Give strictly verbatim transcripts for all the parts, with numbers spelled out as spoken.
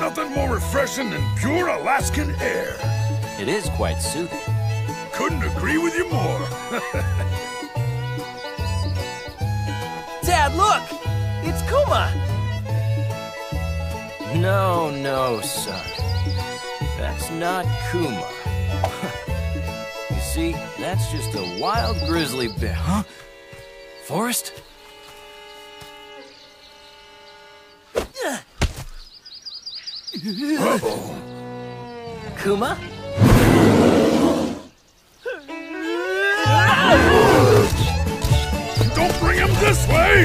nothing more refreshing than pure Alaskan air. It is quite soothing. Couldn't agree with you more. Dad, look! It's Kuma! No, no, son. That's not Kuma. You see, that's just a wild grizzly bear. Huh? Forrest? Uh-oh. Kuma? Don't bring him this way!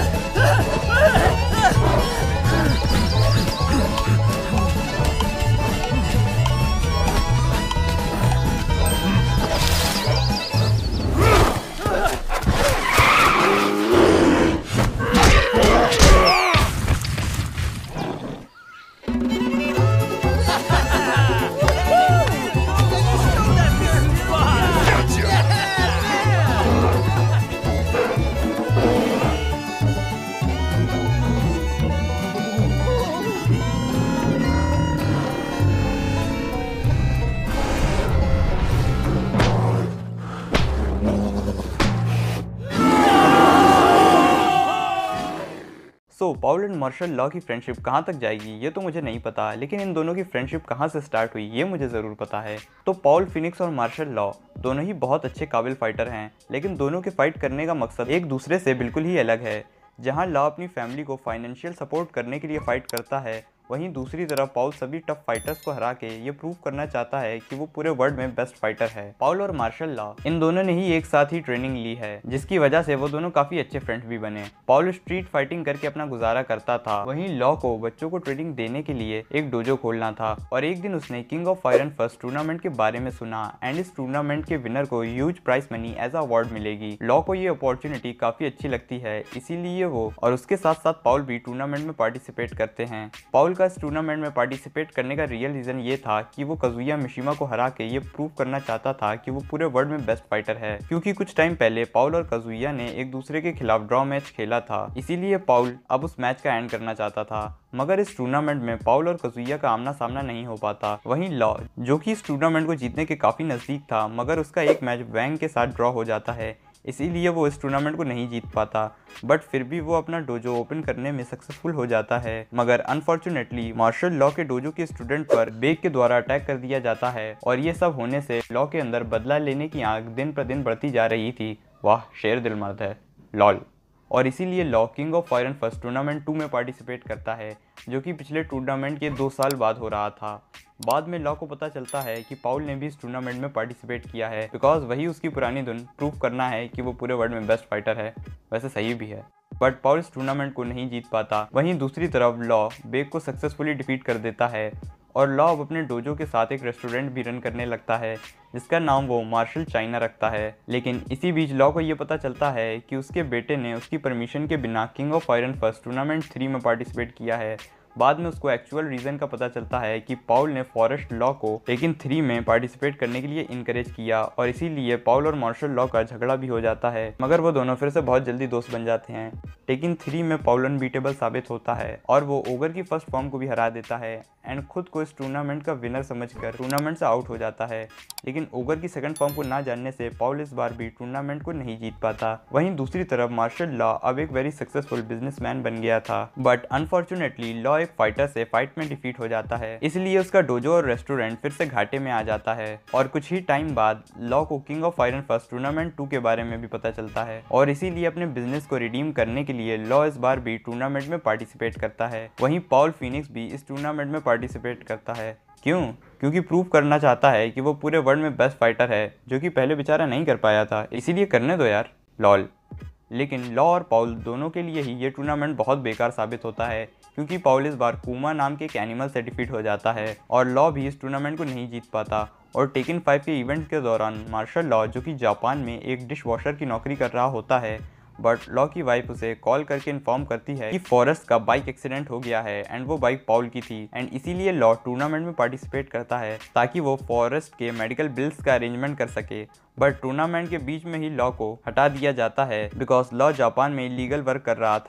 So Paul and Marshall Law की friendship कहाँ तक जाएगी ये तो मुझे नहीं पता, लेकिन इन दोनों की फ्रेंडशिप कहाँ से स्टार्ट हुई ये मुझे ज़रूर पता है। तो पॉल फिनिक्स और मार्शल लॉ दोनों ही बहुत अच्छे काबिल फाइटर हैं, लेकिन दोनों के फाइट करने का मकसद एक दूसरे से बिल्कुल ही अलग है। जहाँ लॉ अपनी फैमिली को फाइनेंशियल सपोर्ट करने के लिए फाइट करता है, वहीं दूसरी तरफ पॉल सभी टफ फाइटर्स को हरा के ये प्रूव करना चाहता है कि वो पूरे वर्ल्ड में बेस्ट फाइटर है। पॉल और मार्शल लॉ इन दोनों ने ही एक साथ ही ट्रेनिंग ली है, जिसकी वजह से वो दोनों काफी अच्छे फ्रेंड्स भी बने। पॉल स्ट्रीट फाइटिंग करके अपना गुजारा करता था, वहीं लॉ को बच्चों को ट्रेनिंग देने के लिए एक डोजो खोलना था। और एक दिन उसने King of fire and first tournament के बारे में सुना एंड इस टूर्नामेंट के विनर को huge prize money as award मिलेगी। लॉ को ये अपॉर्चुनिटी काफी अच्छी लगती है, इसीलिए वो और उसके साथ साथ पॉल भी टूर्नामेंट में पार्टिसिपेट करते हैं। पॉल का इस टूर्नामेंट में पार्टिसिपेट करने का रियल रीजन ये था कि वो काजुया मिशिमा को हरा के ये प्रूव करना चाहता था कि वो पूरे वर्ल्ड में बेस्ट फाइटर है, क्योंकि कुछ टाइम पहले पॉल और काजुया ने एक दूसरे के खिलाफ ड्रॉ मैच खेला था। इसीलिए पॉल अब उस मैच का एंड करना चाहता था, मगर इस टूर्नामेंट में पॉल और काजुया का आमना सामना नहीं हो पाता। वहीं लॉ, जो कि इस टूर्नामेंट को जीतने के काफी नजदीक था, मगर उसका एक मैच वैंग के साथ ड्रॉ हो जाता है, इसीलिए वो इस टूर्नामेंट को नहीं जीत पाता। बट फिर भी वो अपना डोजो ओपन करने में सक्सेसफुल हो जाता है, मगर अनफॉर्चुनेटली मार्शल लॉ के डोजो के स्टूडेंट पर बेग के द्वारा अटैक कर दिया जाता है। और ये सब होने से लॉ के अंदर बदला लेने की आग दिन प्रतिदिन बढ़ती जा रही थी। वाह, शेर दिल मर्द है लॉल। और इसीलिए Law king of fire and first tournament two में पार्टिसिपेट करता है, जो कि पिछले टूर्नामेंट के दो साल बाद हो रहा था। बाद में लॉ को पता चलता है कि पॉल ने भी इस टूर्नामेंट में पार्टिसिपेट किया है, बिकॉज वही उसकी पुरानी धुन प्रूव करना है कि वो पूरे वर्ल्ड में बेस्ट फाइटर है। वैसे सही भी है, बट पॉल इस टूर्नामेंट को नहीं जीत पाता। वहीं दूसरी तरफ लॉ बेग को सक्सेसफुली डिफीट कर देता है और लॉ अब अपने डोजो के साथ एक रेस्टोरेंट भी रन करने लगता है, जिसका नाम वो मार्शल चाइना रखता है। लेकिन इसी बीच लॉ को ये पता चलता है कि उसके बेटे ने उसकी परमिशन के बिना King of fire and first tournament three में पार्टिसिपेट किया है। बाद में उसको एक्चुअल रीज़न का पता चलता है कि पॉल ने फॉरेस्ट लॉ को लेकिन थ्री में पार्टिसिपेट करने के लिए इनकरेज किया, और इसीलिए पॉल और मार्शल लॉ का झगड़ा भी हो जाता है, मगर वो दोनों फिर से बहुत जल्दी दोस्त बन जाते हैं। लेकिन थ्री में पॉल अनबीटेबल साबित होता है और वो ओगर की फर्स्ट फॉर्म को भी हरा देता है एंड खुद को इस टूर्नामेंट का विनर समझकर टूर्नामेंट से आउट हो जाता है। लेकिन ओगर की सेकंड फॉर्म को ना जानने से पॉल इस बार भी टूर्नामेंट को नहीं जीत पाता। वहीं दूसरी तरफ मार्शल लॉ अब एक वेरी सक्सेसफुल बिजनेसमैन बन गया था, बट अनफॉर्चुनेटली लॉ एक फाइटर से फाइट में डिफीट हो जाता है, इसलिए उसका डोजो और रेस्टोरेंट फिर से घाटे में आ जाता है। और कुछ ही टाइम बाद लॉ को king of fire and first tournament two के बारे में भी पता चलता है, और इसीलिए अपने बिजनेस को रिडीम करने के लिए लॉ इस बार भी टूर्नामेंट में पार्टिसिपेट करता है। वहीं पॉल फिनिक्स भी इस टूर्नामेंट में पार्टिसिपेट करता है। क्यों? क्योंकि प्रूव करना चाहता है कि वो पूरे वर्ल्ड में बेस्ट फाइटर है, जो कि पहले बेचारा नहीं कर पाया था, इसीलिए करने दो यार लॉल। लेकिन लॉ और पॉल दोनों के लिए ही ये टूर्नामेंट बहुत बेकार साबित होता है, क्योंकि पॉल इस बार कुमा नाम के एक एनिमल से डिफीट हो जाता है और लॉ भी इस टूर्नामेंट को नहीं जीत पाता। और टेकन फाइव के इवेंट के दौरान मार्शल लॉ, जो कि जापान में एक डिश वॉशर की नौकरी कर रहा होता है, बट लॉ की वाइफ उसे कॉल करके इन्फॉर्म करती है कि फॉरेस्ट का बाइक एक्सीडेंट हो गया है एंड वो बाइक पॉल की थी, एंड इसीलिए लॉ टूर्नामेंट में पार्टिसिपेट करता है ताकि वो फॉरेस्ट के मेडिकल बिल्स का अरेंजमेंट कर सके। बट टूर्नामेंट के बीच में ही लॉ को हटा दिया जाता है, बिकॉज लॉ जापान में इलीगल वर्क कर रहा था।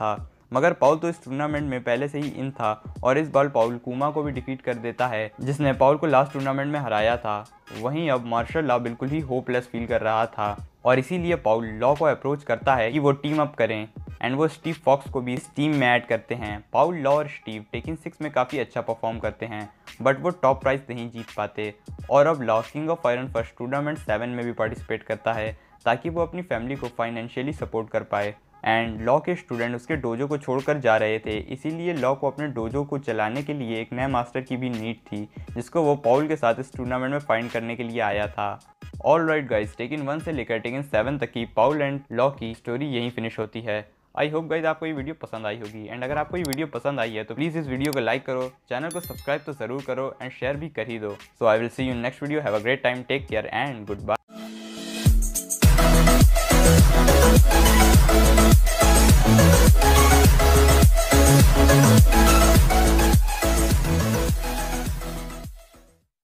मगर पाउल तो इस टूर्नामेंट में पहले से ही इन था और इस बार पाउल कुमा को भी डिफीट कर देता है जिसने पाउल को लास्ट टूर्नामेंट में हराया था। वहीं अब मार्शल लॉ बिल्कुल ही होपलेस फील कर रहा था और इसीलिए पाउल लॉ को अप्रोच करता है कि वो टीम अप करें एंड वो स्टीव फॉक्स को भी इस टीम में ऐड करते हैं। पाउल, लॉ और स्टीव टेकिन सिक्स में काफ़ी अच्छा परफॉर्म करते हैं बट वो टॉप प्राइज नहीं जीत पाते और अब Law king of iron first tournament seven में भी पार्टिसिपेट करता है ताकि वो अपनी फैमिली को फाइनेंशियली सपोर्ट कर पाए। एंड लॉ के स्टूडेंट उसके डोजो को छोड़कर जा रहे थे, इसीलिए लॉ को अपने डोजो को चलाने के लिए एक नए मास्टर की भी नीड थी जिसको वो पाउल के साथ इस टूर्नामेंट में फाइंड करने के लिए आया था। All right guys, Tekken one से लेकर टेकिन सेवन तक की पाउल एंड लॉ की स्टोरी यहीं फिनिश होती है। आई होप गाइज आपको ये वीडियो पसंद आई होगी एंड अगर आपको ये वीडियो पसंद आई है तो प्लीज़ इस वीडियो को लाइक करो, चैनल को सब्सक्राइब तो ज़रूर करो एंड शेयर भी कर ही दो। So I will see you next video. Have a great time, take care and good bye.